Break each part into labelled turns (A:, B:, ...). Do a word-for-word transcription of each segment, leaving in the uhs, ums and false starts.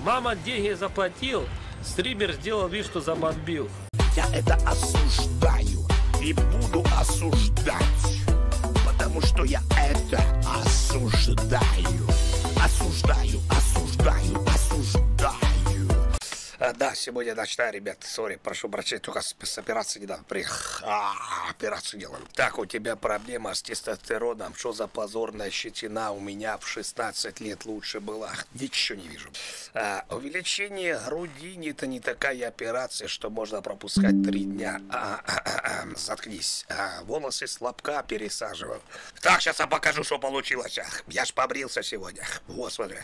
A: Мама деньги заплатил, стример сделал вид, что забомбил.
B: Я это осуждаю и буду осуждать, потому что я это осуждаю. Осуждаю, осуждаю, осуждаю. А, да, сегодня ночная, ребят, сори, прошу прощения, только с, с операции недавно приехал. А, операцию делаем. Так, у тебя проблема с тестостероном, что за позорная щетина у меня в шестнадцать лет лучше была. Ничего не вижу. А, увеличение груди это не такая операция, что можно пропускать три дня. А, а, а, а, заткнись. А, волосы с лобка пересаживал. Так, сейчас я покажу, что получилось. Я ж побрился сегодня. Вот, смотри.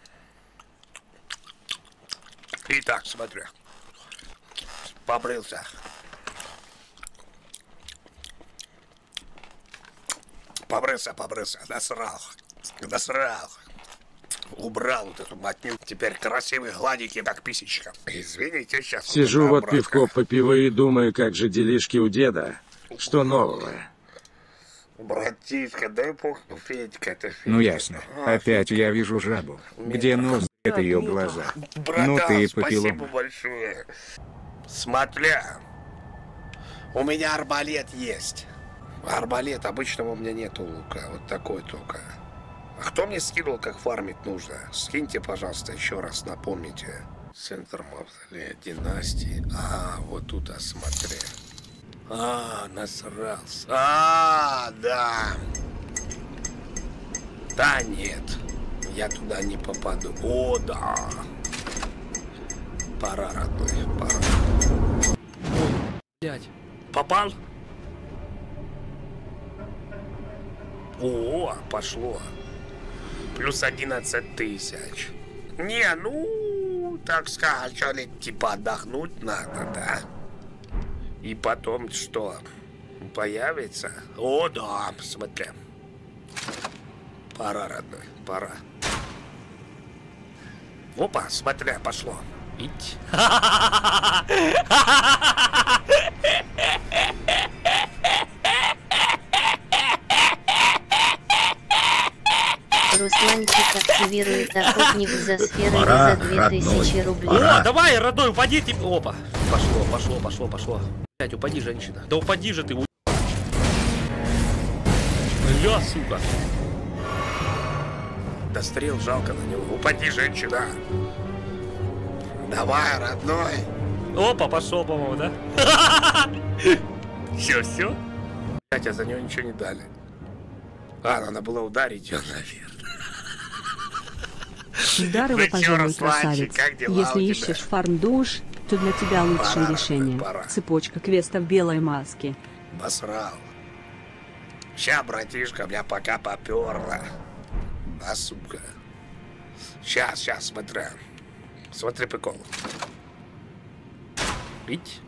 B: Итак, смотри. Побрился. Побрился, побрился. Насрал. Насрал. Убрал вот эту матню. Теперь красивый, гладенький, как писечка. Извините, сейчас...
C: Сижу вот пивко попиву и думаю, как же делишки у деда. Что нового?
B: Братишка, дай бог, Федька, это Федька.
D: Ну ясно. Опять я вижу жабу. Где нос, это ее глаза.
B: Братан,
D: ну ты и
B: спасибо
D: попилом.
B: большое. Смотря. У меня арбалет есть. Арбалет, обычного у меня нету лука. Вот такой только. А кто мне скинул, как фармить нужно? Скиньте, пожалуйста, еще раз, напомните. Центр мавзолея династии. А, вот тут, а смотри. А, насрался. А, да. Да нет. Я туда не попаду. О, да. Пора, родной, пора.
A: Блять.
B: Попал? О, пошло. Плюс одиннадцать тысяч. Не, ну, так сказать, типа отдохнуть надо, да? И потом что? Появится? О, да, смотри. Пора, родной, пора. Опа, смотри, пошло. Ить.
E: Русланчик активирует охотник за сферой за две тысячи рублей.
A: О, давай, родной, упади ты. Опа. Пошло, пошло, пошло, пошло. Блять, упади, женщина. Да упади же ты. У... Я, сука.
B: Да стрел жалко на него. Упади, женщина. Давай, родной.
A: Опа, пошел, по-моему, да?
B: Все, все. Хотя за него ничего не дали. А, надо было ударить ее, наверное.
F: Здорово, пожалуй, красавец. Если ищешь фарм-душ, то для тебя лучшее
B: пора,
F: решение.
B: пора.
F: Цепочка квестов белой маски.
B: Посрал. Ща, братишка, меня пока поперло. Да, сука. Сейчас, сейчас, смотри. Смотри, прикол.
A: Видь?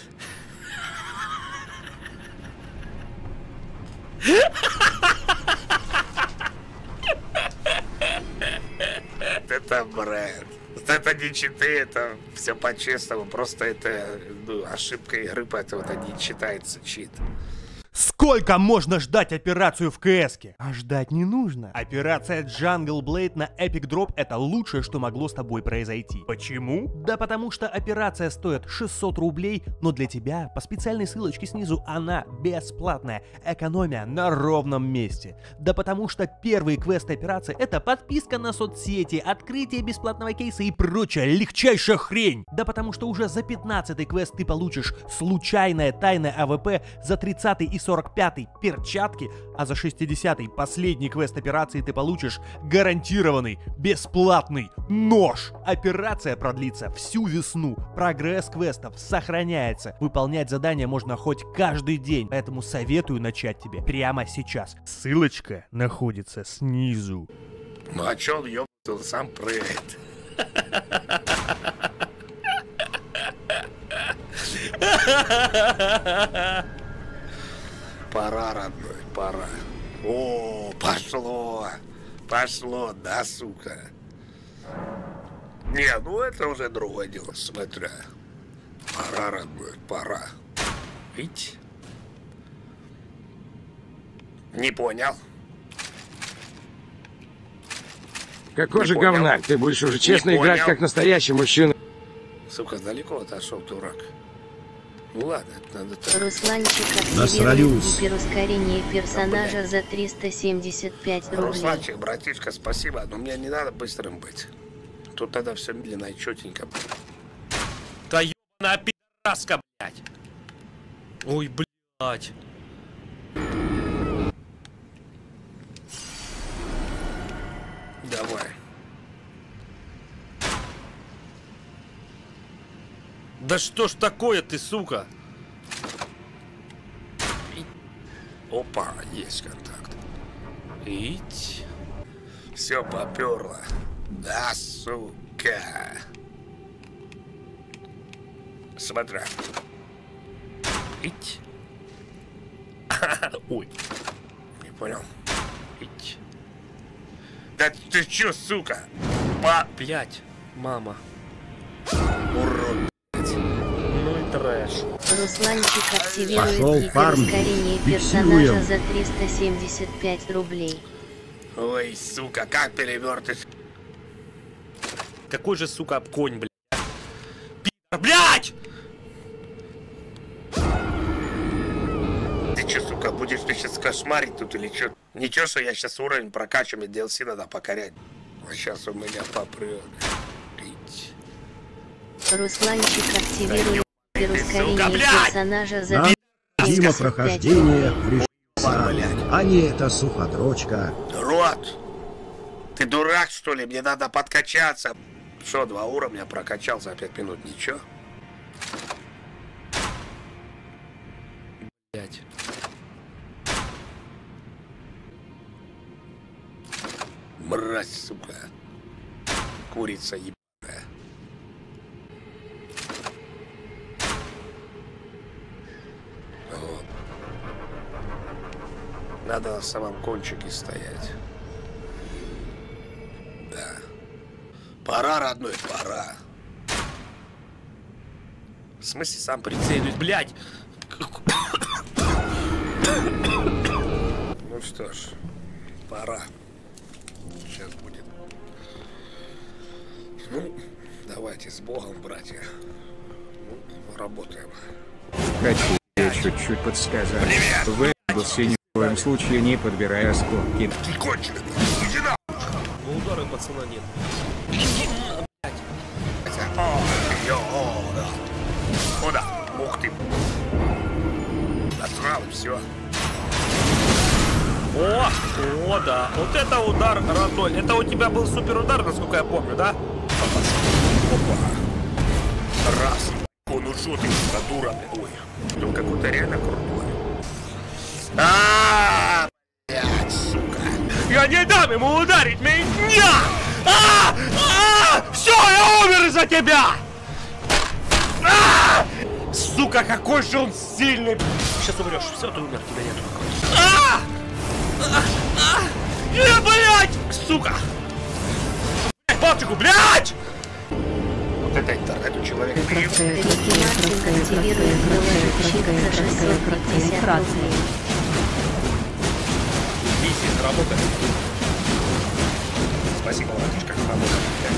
B: Это бред. Это не читы, это все по-честному. Просто это ну, ошибка игры, поэтому это не считается чит.
G: Сколько можно ждать операцию в КС-ке? А ждать не нужно. Операция Jungle Blade на Epic Drop это лучшее, что могло с тобой произойти. Почему? Да потому что операция стоит шестьсот рублей, но для тебя по специальной ссылочке снизу она бесплатная. Экономия на ровном месте. Да потому что первый квест операции это подписка на соцсети, открытие бесплатного кейса и прочая легчайшая хрень. Да потому что уже за пятнадцатый квест ты получишь случайное тайное АВП, за тридцатый и сорок пятый перчатки, а за шестидесятый последний квест операции ты получишь гарантированный бесплатный нож. Операция продлится всю весну. Прогресс квестов сохраняется. Выполнять задания можно хоть каждый день, поэтому советую начать тебе прямо сейчас. Ссылочка находится снизу.
B: Ну а чё он ёбаный, сам прыгает. Пора, родной, пора. О, пошло. Пошло, да, сука. Не, ну это уже другое дело, смотря. Пора, родной, пора. Видите? Не понял.
C: Какой же говнарь? Ты будешь уже честно играть, как настоящий мужчина.
A: Сука, далеко отошел, дурак. Ну ладно, надо так.
E: Русланчик активирует гиперускорение персонажа за триста семьдесят пять рублей.
A: Русланчик, братишка, спасибо, но мне не надо быстрым быть. Тут надо все медленно и четенько. Да ебаная пидораска, блядь. Ой, блядь. Давай. Да что ж такое ты, сука? Опа, есть контакт. Ить. Все поперло. Да, сука. Смотря. Ить. Ой. Не понял. Ить. Да ты чё, сука? По... Блять, мама. Урод. Ну и трэш.
E: Русланчик активирует гиперускорение персонажа за триста семьдесят пять рублей.
A: Ой, сука, как перевертыш. Какой же, сука, конь, блядь. Пи***, блядь! Ты чё, сука, будешь ты сейчас кошмарить тут или чё? Ничего, что я сейчас уровень прокачиваю, ди эл си надо покорять. А сейчас у меня попрёт.
E: Русланчик активирует гиперускорение персонажа за
H: Дима прохождение в режиме, а не это суходрочка.
A: Рот! Ты дурак, что ли? Мне надо подкачаться. Что, два уровня прокачал за пять минут? Ничего? Блять. Мразь, сука. Курица ебаная. Вот. Надо на самом кончике стоять. Да. Пора, родной, пора. В смысле, сам прицелюсь, блядь. Ну что ж, пора. Сейчас будет. Ну, давайте с Богом, братья. Ну, работаем.
D: Хочу я чуть-чуть подсказать.
A: Привет!
D: В Эдбусе ни в коем случае не подбирай осколки.
A: Ты конченый, иди на. Ну, удара пацана нет. О, йо, о, да. Куда? Ух ты. Насрал и все. О, о, да. Вот это удар, родной. Это у тебя был супер удар, насколько я помню, да? Опа. Раз. О, ну шо ты, дура. Ой, тут какой-то реально крутой. А, блядь, сука. Я не дам ему ударить меня! А! А! Все, я умер из-за тебя! А! Сука, какой же он сильный! Сейчас умрешь. Все, ты умер, тебя нету. А! А! А! Я, блядь! Сука! Блядь, палчику, блядь! Вот это интернет у человека. Изи, работает. Спасибо, братишка, работает.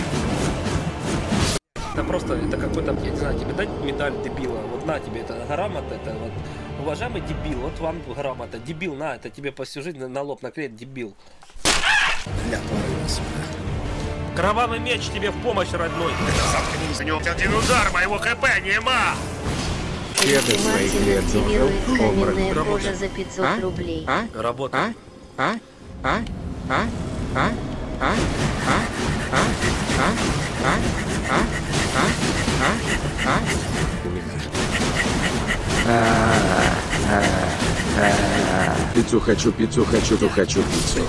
A: Это просто, это какой-то, я не знаю, тебе дать медаль дебила. Вот на тебе, это грамота, это вот. Уважаемый дебил, вот вам грамота. Дебил, на, это тебе по всю жизнь на лоб наклеит, дебил. Бля, кровавый меч тебе в помощь, родной. Заткнись, у него один удар, моего хп нема.
E: Мартин активирует каменная кожа за пятьсот рублей.
D: А?
A: Работа.
D: А? А? А? А? А? А? А? А? А? А? А? А? А?
C: Пиццу хочу, пиццу хочу, то хочу пиццу.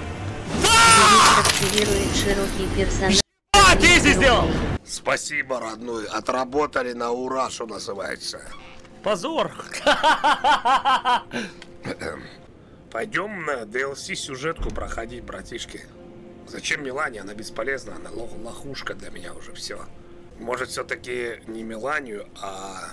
E: Активирует широкий персонаж.
A: А, ты здесь сделал! Спасибо, родной. Отработали на ура, что называется. Позор. Пойдем на ди эл си сюжетку проходить, братишки. Зачем Мелания? Она бесполезна, она лох лохушка для меня уже, все. Может, все-таки не Меланию, а...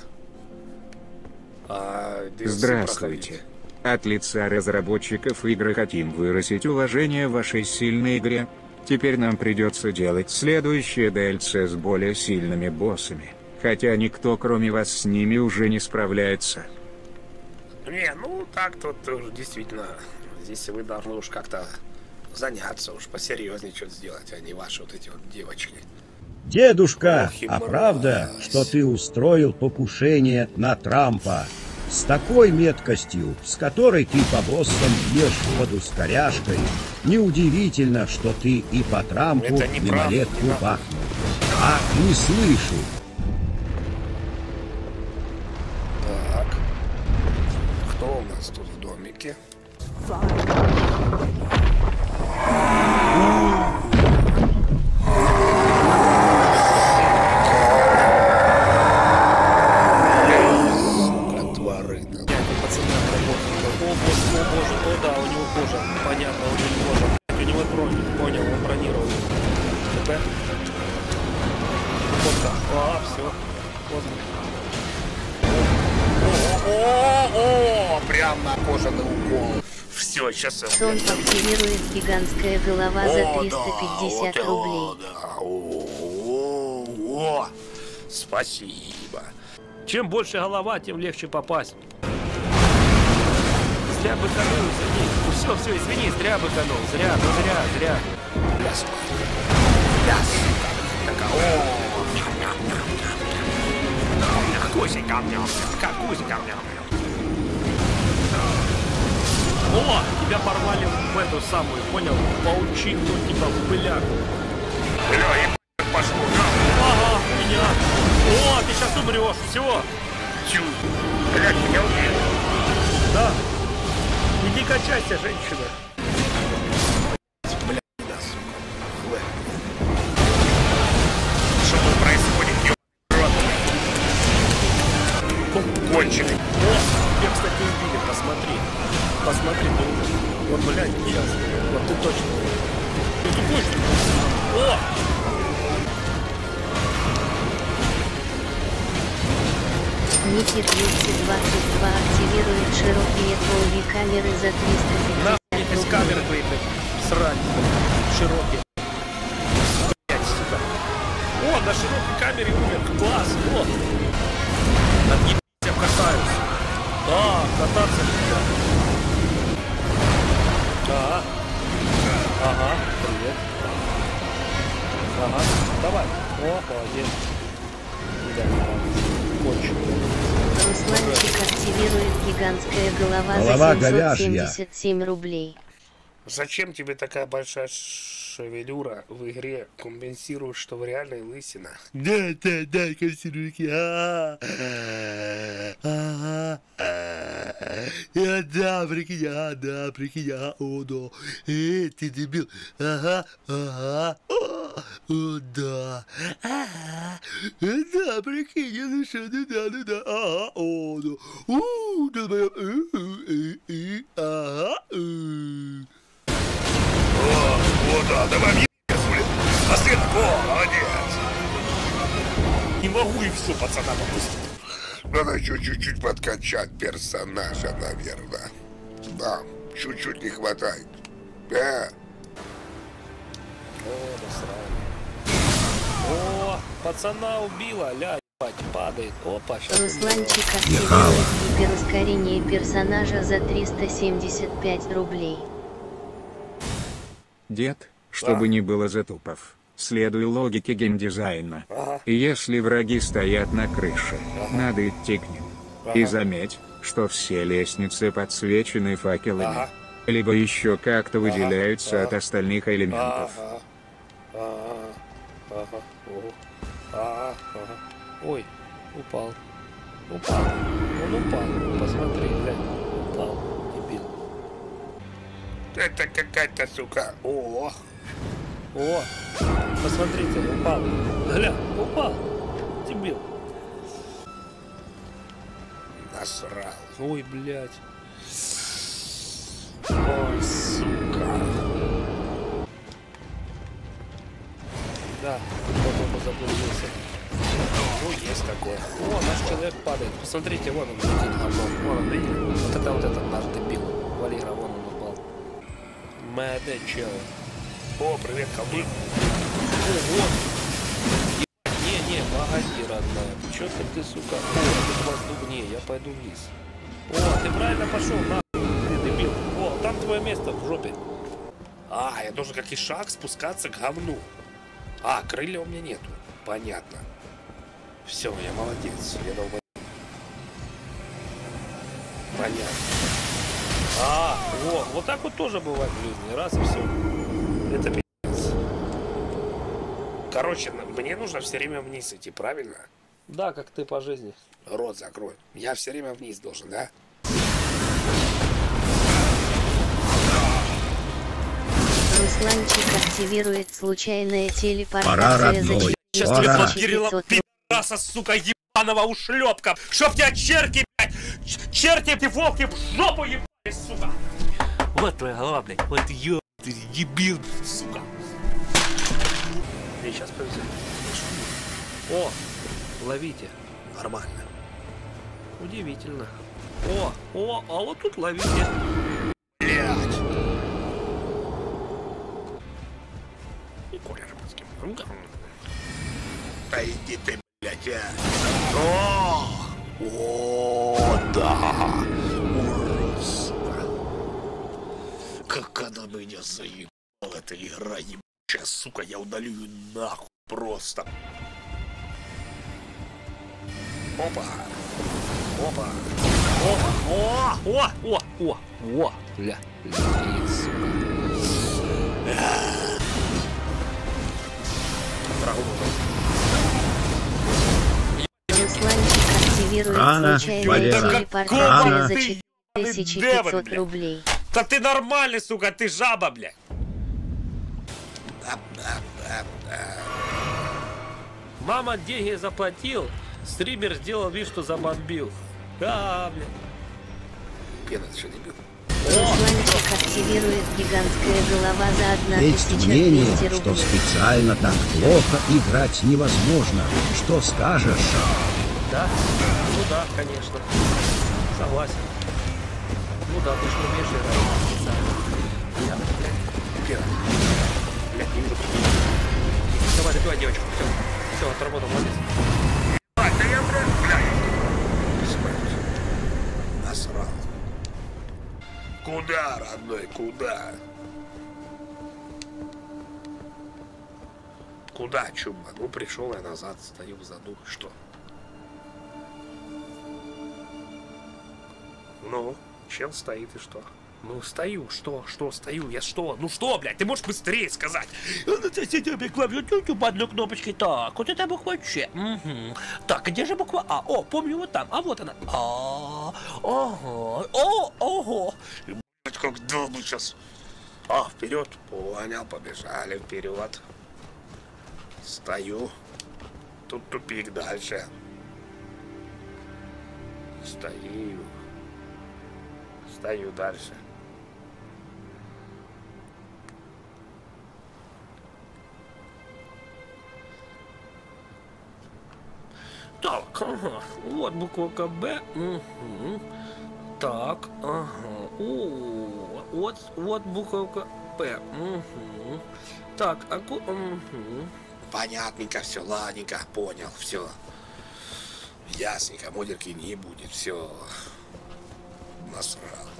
A: а ди эл си
D: Здравствуйте.
A: проходить.
D: От лица разработчиков игры хотим выразить уважение вашей сильной игре. Теперь нам придется делать следующее ди эл си с более сильными боссами. Хотя никто, кроме вас, с ними уже не справляется.
B: Не, ну так тут уж действительно, здесь вы должны уж как-то заняться, уж посерьезнее что-то сделать, а не ваши вот эти вот девочки.
H: Дедушка,
B: Ох, и
H: а
B: мразь.
H: правда, что ты устроил покушение на Трампа? С такой меткостью, с которой ты по боссам бьешь под ускоряшкой, неудивительно, что ты и по Трампу
B: Это неправда,
H: мимолетку
B: не
H: бахнул. А не слышу.
B: Так, кто у нас тут в домике?
A: Понятно, у него кожа. У него бронь. Понял, он бронировал. ТП. Фотка. А, все.
B: О-о-о, прям на кожаный укол. Все, сейчас я...
E: Сон активирует гигантская голова за триста пятьдесят рублей.
B: О, спасибо.
A: Чем больше голова, тем легче попасть. Зря быканул, извини. Ну все, все, извини, зря быканул. Зря, ну зря, зря.
B: Ляс. Ляс. Такая, о, кусик камня, как кусик камня.
A: О, тебя порвали в эту самую, понял? Паучиху, типа в пыляку.
B: Бля, и пошло.
A: Ага, меня. О, ты сейчас умрешь, все.
B: Тю. Блядь, меня убили.
A: Да. Иди качайся, женщина.
B: Блядь, да, сука. Что тут происходит? Ёбаный. Конченый.
A: О, тебя, кстати, убили, посмотри. Посмотри, ты. Вот, блядь, сейчас. Вот ты точно. Ты тупой, что ли? О!
E: Ники двести двадцать два активирует широкие твои камеры за триста
A: Нахуй
E: пятьдесят
A: из камеры твои, блядь, срань. Широкие. Блядь, сука. О, на широкой камере умер. Класс, вот. Над ним я катаюсь. Да, кататься нельзя. Ага. Ага, привет. Ага, давай. О, молодец. Да, кончик.
E: Русланчик активирует гигантская голова,
H: Голова
E: за семьсот семьдесят семь рублей.
B: Зачем тебе такая большая шевелюра в игре? Компенсируешь, что в реальной лысина. Да, да, да, костюмки. Я да, прикинь, а, да, прикинь, а, о, да. Эй, ты дебил. Ага, ага. О, да. Ага. Да, прикинь, я ну что, ну да, ну да. Ага, о, да. У, да, моя. Ага, О, о, да, давай мне, блин. Последний, о, молодец.
A: Не могу и все, пацана, попустить.
B: Надо еще чуть-чуть подкачать персонажа, наверное. Да, чуть-чуть не хватает. Э.
A: О, насрали. О, пацана убила, ля, ебать, падает. Опа, сейчас.
E: Русланчик активирует гиперускорение персонажа за триста семьдесят пять рублей.
D: Дед, чтобы не было затупов, следуй логике геймдизайна.
A: Ага.
D: И если враги стоят на крыше, надо идти к ним. И заметь, что все лестницы подсвечены факелами.
A: Ага.
D: Либо еще как-то выделяются
A: Ага.
D: от остальных элементов.
A: Ага. Ага. Ага. Ого. Ага. Ага. Ой, упал. Упал. Он упал. Посмотри, глянь. Упал. Дебил.
B: Это какая-то, сука. О,
A: О, посмотрите, упал. Гля, упал. Дебил.
B: насрал.
A: Ой, блядь.
B: Ой, сука.
A: Да, по-моему, заблудился.
B: Ну, есть такое.
A: О, наш человек падает. Посмотрите, вон он летит, говно. Вон он, видите? Вот это вот этот наш дебил. Валера, вон он упал. Молодец, чел. О, привет, ковды. Ого. Не-не, погоди, родная. Чё-то ты, сука. О, тут воздух. Не, я пойду вниз. О, ты правильно пошел, нахуй, ты дебил. О, там твое место в жопе. А, я должен как и шаг спускаться к говну. А, крылья у меня нету. Понятно. Все, я молодец. Я долб... Понятно. А, о, вот так вот тоже бывает в жизни. Раз и все. Это пиздец. Короче, мне нужно все время вниз идти, правильно? Да, как ты по жизни. Рот закрой. Я все время вниз должен, да?
E: Русланчик активирует случайная
H: Пора,
E: телепортация за
H: родной.
A: Сейчас
H: Пора.
A: тебе блокировала пи***аса, сука, ебаного ушлепка. Чтоб тебя черти, блядь, ч- черти эти волки в жопу ебали, сука. Вот твоя голова, блядь, вот еб... ты дебил, сука. И сейчас повезет. О, ловите. Нормально. Удивительно. О, о, а вот тут ловите. Блядь. И Коля Рыбацкий.
B: Да иди ты, блядь, а. О, о, да. Ура, сука. Как она меня заебала, эта игра ебучая, сука. Я удалю ее нахуй просто. Опа. Опа.
A: О, о, о, о, о, бля, бля, сука.
E: Русланчик активирует
H: Рано,
E: случайная
H: Валера,
E: телепортация
H: рано.
E: за четыре тысячи пятьсот рублей.
A: Да ты нормальный, сука, ты жаба, бля. Мама деньги заплатил, стример сделал вид, что забомбил. Да, бля.
B: Пена, ты что, дебил?
E: Русланчик активирует гигантская голова за одна
H: Есть
E: тысяча
H: мнение,
E: двести
H: что
E: рублей.
H: специально так плохо играть невозможно. Что скажешь?
A: Да? Ну да, конечно. Согласен. Ну да, ты же умеешь играть специально. Я, блядь, Пена. Блядь, не вижу. Давай, добивай девочку. Все, все, отработал, молодец.
B: А, да я, блядь, блядь. Смерть. Насрал. Куда, родной, куда? Куда, чума? Ну, пришел я назад, стою в заду. Что? Ну, чел стоит и что? Ну, стою, что, что, стою, я что? Ну что, блядь, ты можешь быстрее сказать?
I: По одной кнопочке. Так, вот это буква Ч. Угу. Так, где же буква А? О, помню, вот там. А вот она. А, ого, о, ого.
B: Блядь, как долго сейчас. А, вперед, понял, побежали вперед. Стою. Тут тупик дальше. Стою. Стою дальше.
A: Так, ага. Вот буква КБ. Угу. Так, ага. О, вот, вот буковка П. Угу. Так, а ку... Угу.
B: Понятненько, все, ладненько, понял, все. Ясненько, модерки не будет, все. Насрал.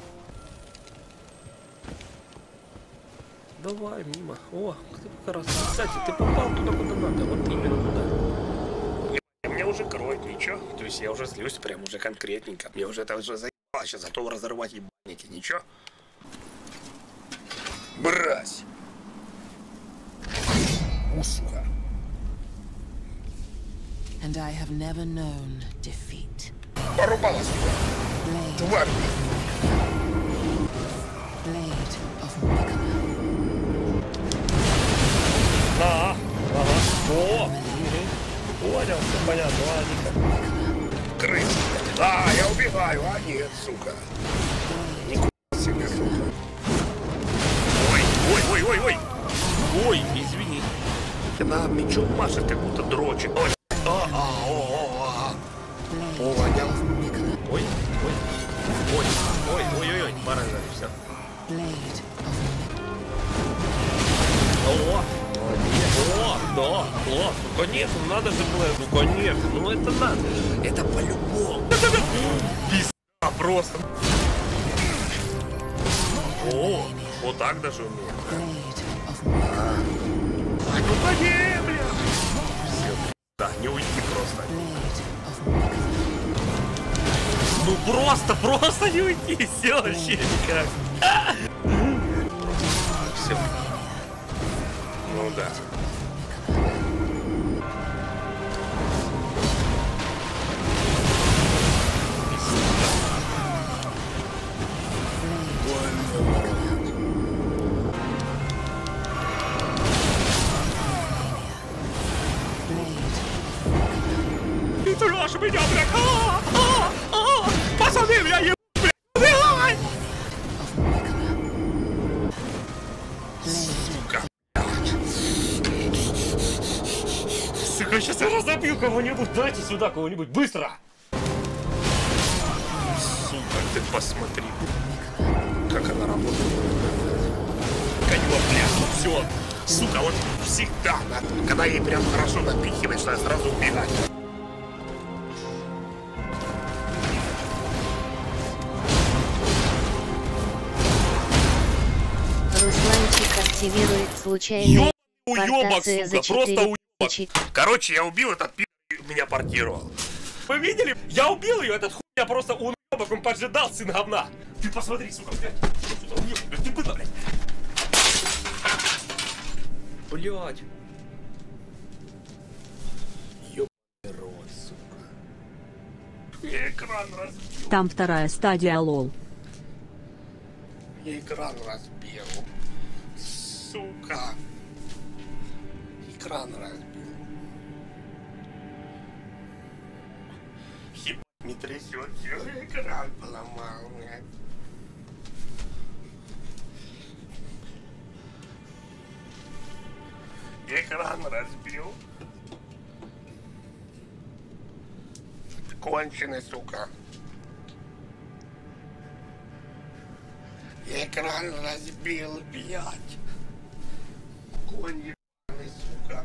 A: Давай, мимо. О, ты как раз. Кстати, ты попал туда, куда надо. Вот именно туда.
B: Меня уже кроет, ничего. То есть я уже злюсь прям уже конкретненько. Мне уже это уже заебало, сейчас готов разорвать ебаники, ничего. Брась. Усуха.
J: And I have never known defeat.
B: Порубалась сюда. Тварь.
J: Blade of Mikola.
A: А, ага. О, понял, все понятно, ладненько.
B: Крыс. Да, я убегаю, а нет, сука. Нихуя себе, сука. Ой, ой, ой, ой, ой.
A: Ой, извини.
B: Ты на мечом машет, как будто дрочит. Ой, а, а, о, о, а. Понял.
A: Ой, ой, ой, ой, ой, ой, ой, пора, все.
J: Blade of
A: О, конечно, надо же было. Ну, конечно, ну это надо. Это по-любому. Пизда просто. О, вот так даже умеет. А, ну пойдем, бля. Все, да, не уйти просто. Ну просто, просто не уйти, все вообще никак. Все. Ну да. Ты трешь меня, блядь! А, а, а! Пацаны, меня ебут, блядь! Убивай! Сука! Сука, сейчас я разобью кого-нибудь! Дайте сюда кого-нибудь! Быстро! Сука, ты посмотри! Как она работает! Конёк, блядь, ну всё! Сука, вот всегда надо, когда ей прям хорошо напихиваешь, надо сразу убегать.
E: Русланчик активирует случайный
A: уёбок, сука, просто уёбок. Короче, я убил этот пи***, меня портировал. Вы видели? Я убил ее, этот хуй, я просто уёбок, он поджидал, сын говна. Ты посмотри, сука, блядь. Ты было, блядь. Блядь. Ёбаный рот, сука. Я экран разбил.
F: Там вторая стадия, лол.
A: Я экран разбил. Сука. Экран разбил. Ебать, не трясет, я экран поломал, блядь. Экран разбил. Ты конченый, сука. Экран разбил, блядь. Конь ебаный, сука.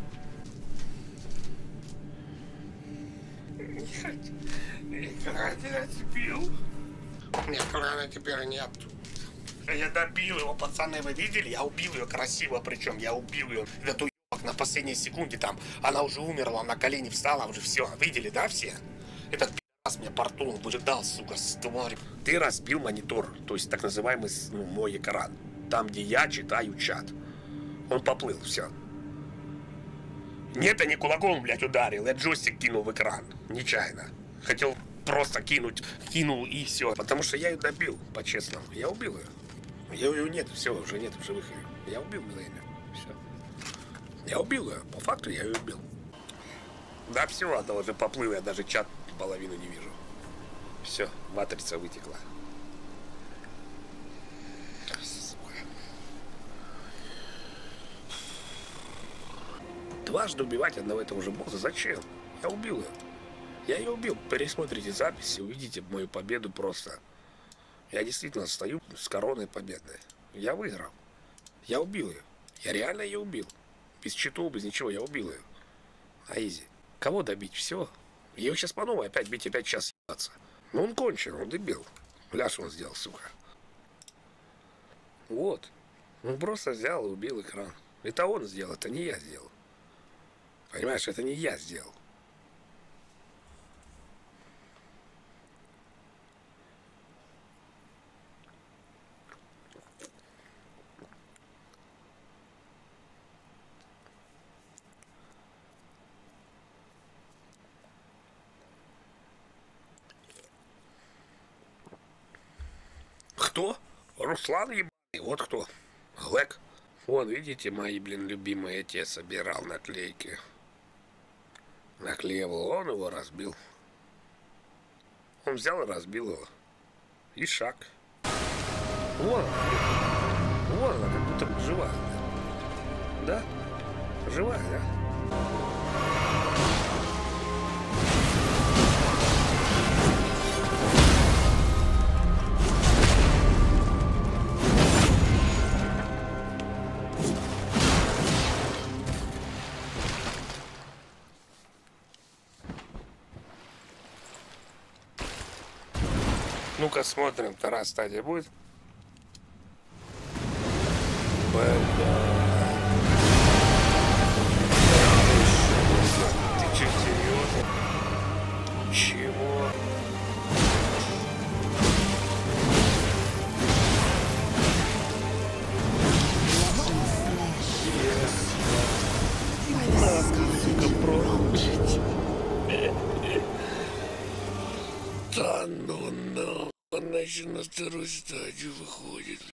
A: Нет. Экран разбил. Экрана теперь нет. Я добил его, пацаны, вы видели? Я убил ее красиво, причем я убил ее. Эту на последней секунде там, она уже умерла, на колени встала, уже все. Видели, да, все? Этот пи***ц меня портул выжидал, сука, с тварью. Ты разбил монитор, то есть так называемый, ну, мой экран. Там, где я читаю чат. Он поплыл, все. Нет, я не кулаком, блядь, ударил, я джойстик кинул в экран. Нечаянно. Хотел просто кинуть, кинул и все. Потому что я ее добил, по-честному. Я убил ее. Ее нет, все, уже нет в живых ее. Я убил Милейна. Все. Я убил ее. По факту я ее убил. Да все, она уже поплыла, я даже чат половину не вижу. Все, матрица вытекла. Дважды убивать одного этого же босса? Зачем? Я убил ее. Я ее убил. Пересмотрите записи, увидите мою победу просто. Я действительно стою с короной победной. Я выиграл. Я убил ее. Я реально ее убил. Без читов, без ничего. Я убил ее. А изи. Кого добить? Все. Ее сейчас по новой опять бить, опять сейчас ебаться. Ну он кончен, он дебил. Ляж он сделал, сука. Вот. Он просто взял и убил экран. Это он сделал, это не я сделал. Понимаешь, это не я сделал. Кто? Руслан ебаный, вот кто. Глэк. Вон, видите, мои, блин, любимые, я те собирал наклейки. Наклеивал, он его разбил. Он взял и разбил его. И шаг. Вон она. Вон она, как будто живая. Да? Живая, да? Ну-ка смотрим, вторая стадия будет. Бля. Ты че, серьезно? Чего? Да ну, ну, она еще на вторую стадию выходит.